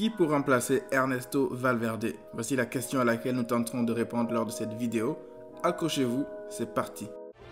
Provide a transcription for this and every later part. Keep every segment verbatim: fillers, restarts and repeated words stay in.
Qui pour remplacer Ernesto Valverde? Voici la question à laquelle nous tenterons de répondre lors de cette vidéo. Accrochez-vous, c'est parti.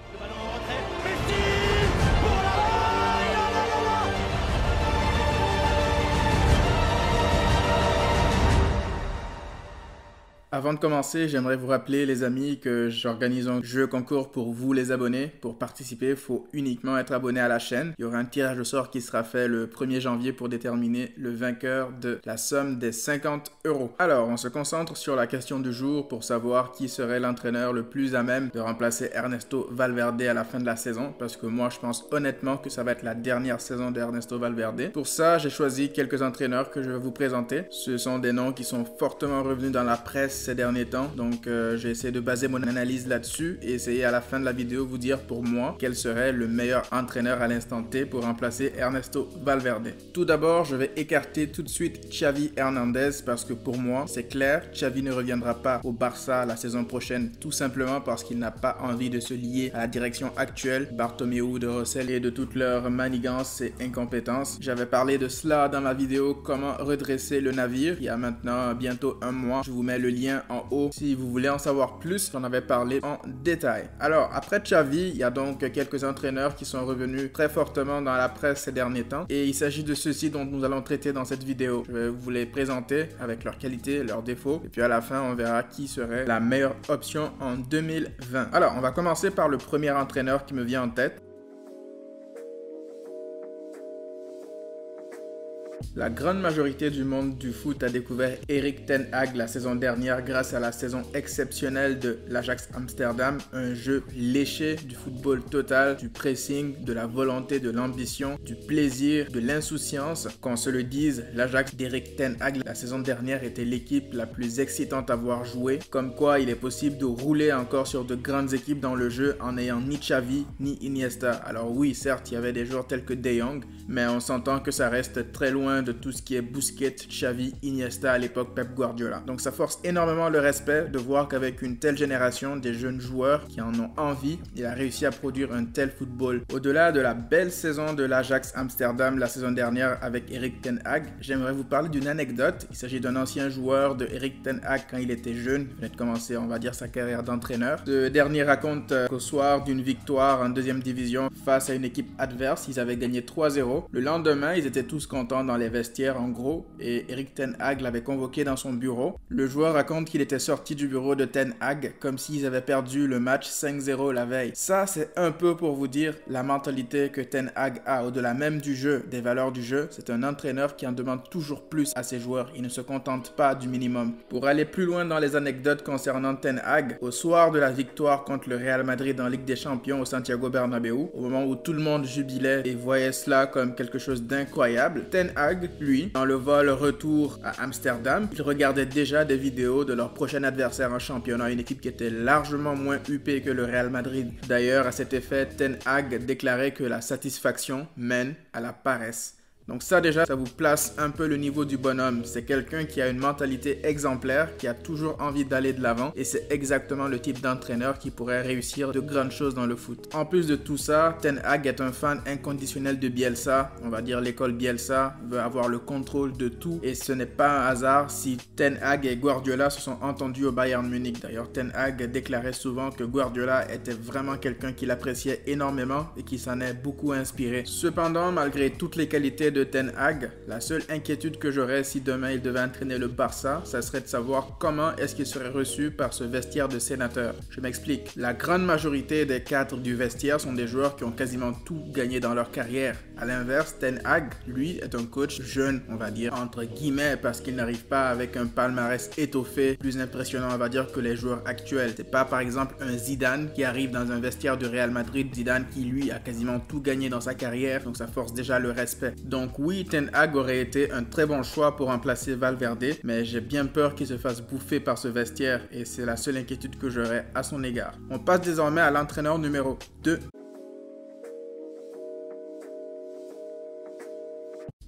Avant de commencer, j'aimerais vous rappeler les amis que j'organise un jeu concours pour vous les abonnés. Pour participer, il faut uniquement être abonné à la chaîne. Il y aura un tirage au sort qui sera fait le premier janvier pour déterminer le vainqueur de la somme des cinquante euros. Alors, on se concentre sur la question du jour pour savoir qui serait l'entraîneur le plus à même de remplacer Ernesto Valverde à la fin de la saison. Parce que moi, je pense honnêtement que ça va être la dernière saison d'Ernesto Valverde. Pour ça, j'ai choisi quelques entraîneurs que je vais vous présenter. Ce sont des noms qui sont fortement revenus dans la presse ces derniers temps, donc euh, j'ai essayé de baser mon analyse là-dessus et essayer à la fin de la vidéo vous dire pour moi quel serait le meilleur entraîneur à l'instant T pour remplacer Ernesto Valverde. Tout d'abord, je vais écarter tout de suite Xavi Hernandez parce que pour moi, c'est clair, Xavi ne reviendra pas au Barça la saison prochaine tout simplement parce qu'il n'a pas envie de se lier à la direction actuelle, Bartomeu, de Rosell et de toute leur manigance et incompétence. J'avais parlé de cela dans la vidéo comment redresser le navire il y a maintenant bientôt un mois. Je vous mets le lien en haut si vous voulez en savoir plus. J'en avais parlé en détail. Alors après Xavi, il y a donc quelques entraîneurs qui sont revenus très fortement dans la presse ces derniers temps et il s'agit de ceux-ci dont nous allons traiter dans cette vidéo. Je vais vous les présenter avec leurs qualités, leurs défauts et puis à la fin on verra qui serait la meilleure option en deux mille vingt. Alors on va commencer par le premier entraîneur qui me vient en tête. La grande majorité du monde du foot a découvert Erik ten Hag la saison dernière grâce à la saison exceptionnelle de l'Ajax Amsterdam, un jeu léché, du football total, du pressing, de la volonté, de l'ambition, du plaisir, de l'insouciance. Qu'on se le dise, l'Ajax d'Erik ten Hag la saison dernière était l'équipe la plus excitante à voir jouer, comme quoi il est possible de rouler encore sur de grandes équipes dans le jeu en n'ayant ni Xavi ni Iniesta. Alors oui, certes, il y avait des joueurs tels que De Jong, mais on s'entend que ça reste très loin de tout ce qui est Busquets, Xavi, Iniesta à l'époque Pep Guardiola. Donc ça force énormément le respect de voir qu'avec une telle génération, des jeunes joueurs qui en ont envie, il a réussi à produire un tel football. Au-delà de la belle saison de l'Ajax Amsterdam la saison dernière avec Erik ten Hag, j'aimerais vous parler d'une anecdote. Il s'agit d'un ancien joueur de Erik ten Hag quand il était jeune, il venait de commencer on va dire sa carrière d'entraîneur. Ce dernier raconte euh, qu'au soir d'une victoire en deuxième division face à une équipe adverse, ils avaient gagné trois zéro. Le lendemain, ils étaient tous contents dans les vestiaires en gros et Erik ten Hag l'avait convoqué dans son bureau. Le joueur raconte qu'il était sorti du bureau de ten Hag comme s'ils avaient perdu le match cinq zéro la veille. Ça c'est un peu pour vous dire la mentalité que ten Hag a au-delà même du jeu, des valeurs du jeu. C'est un entraîneur qui en demande toujours plus à ses joueurs, il ne se contente pas du minimum. Pour aller plus loin dans les anecdotes concernant ten Hag, au soir de la victoire contre le Real Madrid en Ligue des Champions au Santiago Bernabéu, au moment où tout le monde jubilait et voyait cela comme quelque chose d'incroyable, ten Hag, lui, dans le vol retour à Amsterdam, il regardait déjà des vidéos de leur prochain adversaire en championnat, une équipe qui était largement moins huppée que le Real Madrid. D'ailleurs, à cet effet, ten Hag déclarait que la satisfaction mène à la paresse. Donc ça déjà, ça vous place un peu le niveau du bonhomme. C'est quelqu'un qui a une mentalité exemplaire, qui a toujours envie d'aller de l'avant et c'est exactement le type d'entraîneur qui pourrait réussir de grandes choses dans le foot. En plus de tout ça, ten Hag est un fan inconditionnel de Bielsa. On va dire l'école Bielsa veut avoir le contrôle de tout et ce n'est pas un hasard si ten Hag et Guardiola se sont entendus au Bayern Munich. D'ailleurs, ten Hag déclarait souvent que Guardiola était vraiment quelqu'un qu'il appréciait énormément et qui s'en est beaucoup inspiré. Cependant, malgré toutes les qualités de ten Hag, la seule inquiétude que j'aurais si demain il devait entraîner le Barça, ça serait de savoir comment est-ce qu'il serait reçu par ce vestiaire de sénateurs. Je m'explique. La grande majorité des cadres du vestiaire sont des joueurs qui ont quasiment tout gagné dans leur carrière. A l'inverse, ten Hag, lui, est un coach jeune, on va dire, entre guillemets, parce qu'il n'arrive pas avec un palmarès étoffé, plus impressionnant, on va dire, que les joueurs actuels. C'est pas, par exemple, un Zidane qui arrive dans un vestiaire de Real Madrid, Zidane qui, lui, a quasiment tout gagné dans sa carrière, donc ça force déjà le respect. Donc oui, ten Hag aurait été un très bon choix pour remplacer Valverde, mais j'ai bien peur qu'il se fasse bouffer par ce vestiaire et c'est la seule inquiétude que j'aurais à son égard. On passe désormais à l'entraîneur numéro deux.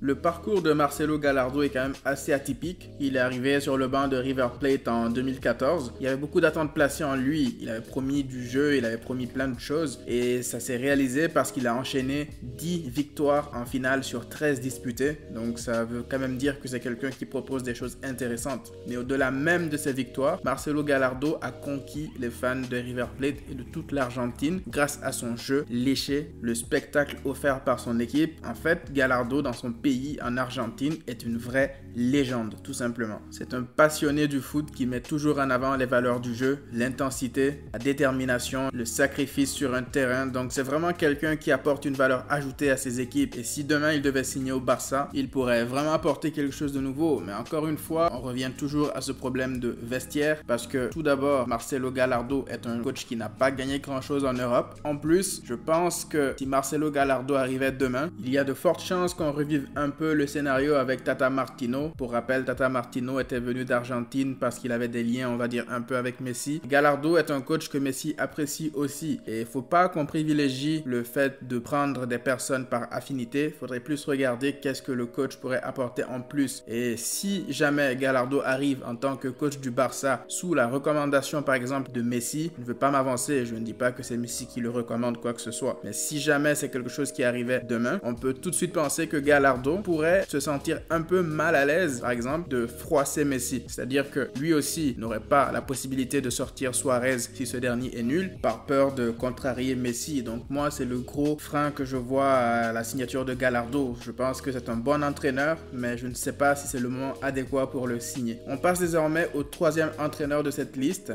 Le parcours de Marcelo Gallardo est quand même assez atypique. Il est arrivé sur le banc de River Plate en deux mille quatorze. Il y avait beaucoup d'attentes placées en lui. Il avait promis du jeu, il avait promis plein de choses et ça s'est réalisé parce qu'il a enchaîné dix victoires en finale sur treize disputées. Donc ça veut quand même dire que c'est quelqu'un qui propose des choses intéressantes. Mais au-delà même de ces victoires, Marcelo Gallardo a conquis les fans de River Plate et de toute l'Argentine grâce à son jeu léché, le spectacle offert par son équipe. En fait, Gallardo dans son pays, en Argentine, est une vraie légende, tout simplement. C'est un passionné du foot qui met toujours en avant les valeurs du jeu, l'intensité, la détermination, le sacrifice sur un terrain. Donc c'est vraiment quelqu'un qui apporte une valeur ajoutée à ses équipes. Et si demain il devait signer au Barça, il pourrait vraiment apporter quelque chose de nouveau. Mais encore une fois, on revient toujours à ce problème de vestiaire parce que tout d'abord, Marcelo Gallardo est un coach qui n'a pas gagné grand-chose en Europe. En plus, je pense que si Marcelo Gallardo arrivait demain, il y a de fortes chances qu'on revive un peu le scénario avec Tata Martino. Pour rappel, Tata Martino était venu d'Argentine parce qu'il avait des liens, on va dire, un peu avec Messi. Gallardo est un coach que Messi apprécie aussi. Et il ne faut pas qu'on privilégie le fait de prendre des personnes par affinité. Il faudrait plus regarder qu'est-ce que le coach pourrait apporter en plus. Et si jamais Gallardo arrive en tant que coach du Barça sous la recommandation par exemple de Messi, je ne veux pas m'avancer, je ne dis pas que c'est Messi qui le recommande quoi que ce soit, mais si jamais c'est quelque chose qui arrivait demain, on peut tout de suite penser que Gallardo pourrait se sentir un peu mal à l'aise par exemple de froisser Messi, c'est-à-dire que lui aussi n'aurait pas la possibilité de sortir Suarez si ce dernier est nul par peur de contrarier Messi. Donc moi c'est le gros frein que je vois à la signature de Gallardo. Je pense que c'est un bon entraîneur, mais je ne sais pas si c'est le moment adéquat pour le signer. On passe désormais au troisième entraîneur de cette liste.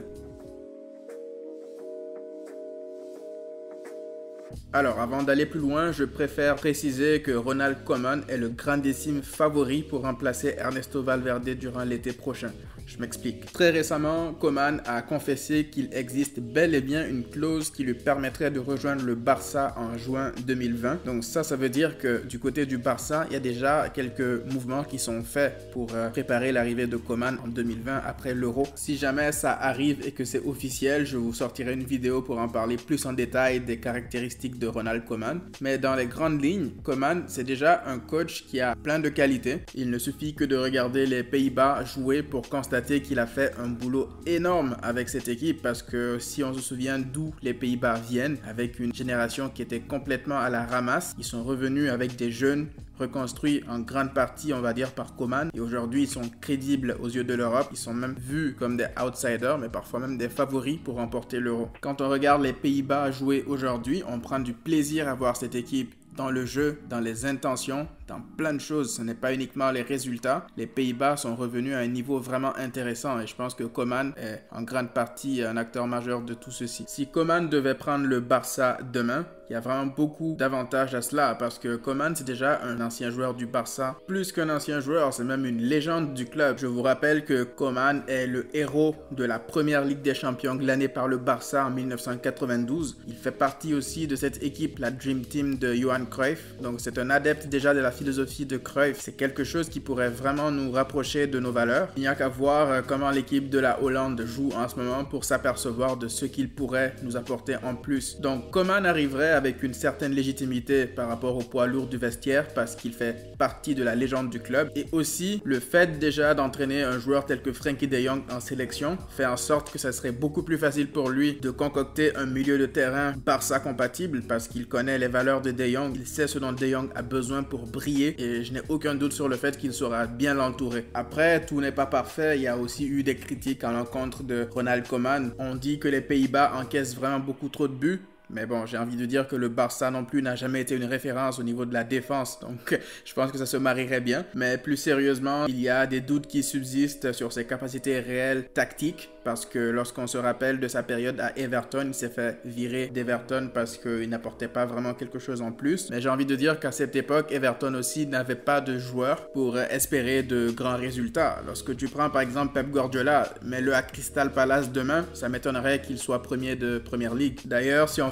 Alors, avant d'aller plus loin, je préfère préciser que Ronald Koeman est le grandissime favori pour remplacer Ernesto Valverde durant l'été prochain. Je m'explique. Très récemment, Koeman a confessé qu'il existe bel et bien une clause qui lui permettrait de rejoindre le Barça en juin deux mille vingt. Donc ça, ça veut dire que du côté du Barça, il y a déjà quelques mouvements qui sont faits pour euh, préparer l'arrivée de Koeman en deux mille vingt après l'Euro. Si jamais ça arrive et que c'est officiel, je vous sortirai une vidéo pour en parler plus en détail des caractéristiques de Ronald Koeman. Mais dans les grandes lignes, Koeman, c'est déjà un coach qui a plein de qualités. Il ne suffit que de regarder les Pays-Bas jouer pour constater qu'il a fait un boulot énorme avec cette équipe parce que si on se souvient d'où les Pays-Bas viennent, avec une génération qui était complètement à la ramasse, ils sont revenus avec des jeunes reconstruits en grande partie, on va dire, par Koeman. Et aujourd'hui, ils sont crédibles aux yeux de l'Europe. Ils sont même vus comme des outsiders, mais parfois même des favoris pour remporter l'Euro. Quand on regarde les Pays-Bas jouer aujourd'hui, on prend du plaisir à voir cette équipe dans le jeu, dans les intentions, dans plein de choses. Ce n'est pas uniquement les résultats. Les Pays-Bas sont revenus à un niveau vraiment intéressant et je pense que Koeman est en grande partie un acteur majeur de tout ceci. Si Koeman devait prendre le Barça demain, il y a vraiment beaucoup d'avantages à cela parce que Koeman, c'est déjà un ancien joueur du Barça. Plus qu'un ancien joueur, c'est même une légende du club. Je vous rappelle que Koeman est le héros de la première Ligue des Champions glanée par le Barça en mille neuf cent quatre-vingt-douze. Il fait partie aussi de cette équipe, la Dream Team de Johan Cruyff. Donc c'est un adepte déjà de la philosophie de Cruyff. C'est quelque chose qui pourrait vraiment nous rapprocher de nos valeurs. Il n'y a qu'à voir comment l'équipe de la Hollande joue en ce moment pour s'apercevoir de ce qu'il pourrait nous apporter en plus. Donc Koeman arriverait avec une certaine légitimité par rapport au poids lourd du vestiaire parce qu'il fait partie de la légende du club et aussi le fait déjà d'entraîner un joueur tel que Frenkie de Jong en sélection fait en sorte que ça serait beaucoup plus facile pour lui de concocter un milieu de terrain Barça compatible parce qu'il connaît les valeurs de De Jong, il sait ce dont De Jong a besoin pour briller et je n'ai aucun doute sur le fait qu'il saura bien l'entourer. Après, tout n'est pas parfait, il y a aussi eu des critiques à l'encontre de Ronald Koeman. On dit que les Pays-Bas encaissent vraiment beaucoup trop de buts. Mais bon, j'ai envie de dire que le Barça non plus n'a jamais été une référence au niveau de la défense, donc je pense que ça se marierait bien. Mais plus sérieusement, il y a des doutes qui subsistent sur ses capacités réelles tactiques, parce que lorsqu'on se rappelle de sa période à Everton, il s'est fait virer d'Everton parce qu'il n'apportait pas vraiment quelque chose en plus. Mais j'ai envie de dire qu'à cette époque, Everton aussi n'avait pas de joueurs pour espérer de grands résultats. Lorsque tu prends par exemple Pep Guardiola, mets-le à Crystal Palace demain, ça m'étonnerait qu'il soit premier de Première Ligue. D'ailleurs, si on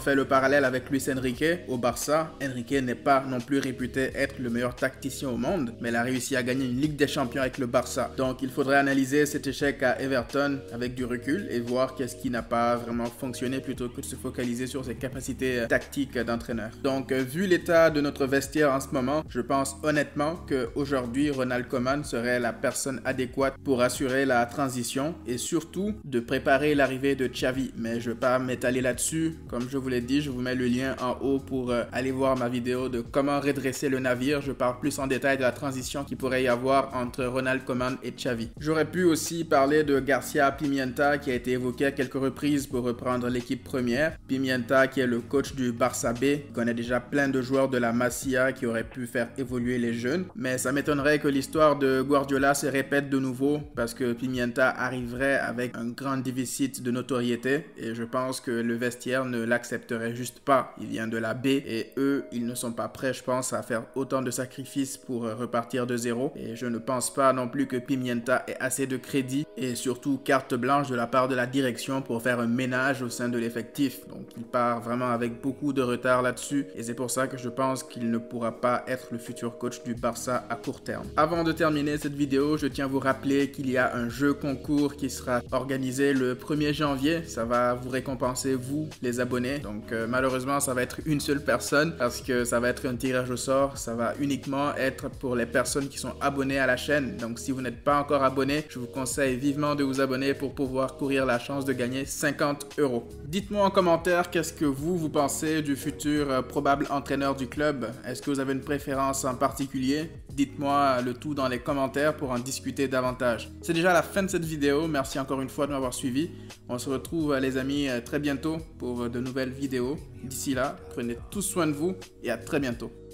fait le parallèle avec Luis Enrique au Barça, Enrique n'est pas non plus réputé être le meilleur tacticien au monde, mais il a réussi à gagner une Ligue des Champions avec le Barça. Donc il faudrait analyser cet échec à Everton avec du recul et voir qu'est-ce qui n'a pas vraiment fonctionné plutôt que de se focaliser sur ses capacités tactiques d'entraîneur. Donc vu l'état de notre vestiaire en ce moment, je pense honnêtement qu'aujourd'hui Ronald Koeman serait la personne adéquate pour assurer la transition et surtout de préparer l'arrivée de Xavi. Mais je ne vais pas m'étaler là-dessus. Comme je vous l'ai dit, je vous mets le lien en haut pour euh, aller voir ma vidéo de comment redresser le navire. Je parle plus en détail de la transition qu'il pourrait y avoir entre Ronald Koeman et Xavi. J'aurais pu aussi parler de Garcia Pimienta qui a été évoqué à quelques reprises pour reprendre l'équipe première. Pimienta qui est le coach du Barça B, connaît déjà plein de joueurs de la Masia qui auraient pu faire évoluer les jeunes. Mais ça m'étonnerait que l'histoire de Guardiola se répète de nouveau parce que Pimienta arriverait avec un grand déficit de notoriété et je pense que le vestiaire ne l'accepterait juste pas. Il vient de la B et eux, ils ne sont pas prêts, je pense, à faire autant de sacrifices pour repartir de zéro. Et je ne pense pas non plus que Pimienta ait assez de crédit et surtout carte blanche de la part de la direction pour faire un ménage au sein de l'effectif. Donc il part vraiment avec beaucoup de retard là-dessus et c'est pour ça que je pense qu'il ne pourra pas être le futur coach du Barça à court terme. Avant de terminer cette vidéo, je tiens à vous rappeler qu'il y a un jeu concours qui sera organisé le premier janvier. Ça va vous récompenser, vous, les abonnés. Donc euh, malheureusement, ça va être une seule personne parce que ça va être un tirage au sort. Ça va uniquement être pour les personnes qui sont abonnées à la chaîne. Donc si vous n'êtes pas encore abonné, je vous conseille vivement de vous abonner pour pouvoir courir la chance de gagner cinquante euros. Dites-moi en commentaire qu'est-ce que vous, vous pensez du futur euh, probable entraîneur du club. Est-ce que vous avez une préférence en particulier? Dites-moi le tout dans les commentaires pour en discuter davantage. C'est déjà la fin de cette vidéo. Merci encore une fois de m'avoir suivi. On se retrouve les amis très bientôt pour de nouvelles vidéos. D'ici là, prenez tous soin de vous et à très bientôt.